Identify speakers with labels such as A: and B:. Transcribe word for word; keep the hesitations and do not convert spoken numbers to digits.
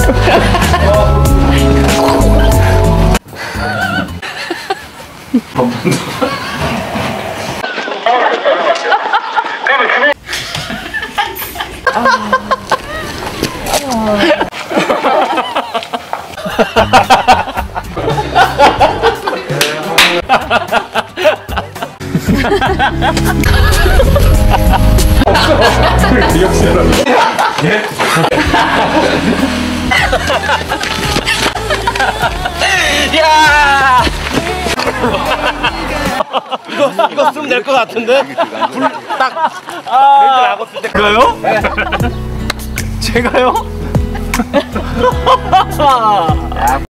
A: 야! 이거 이거 쓰면 될 것 같은데? 불 딱 아, 멘트 나갔을 때 그거요? 제가요?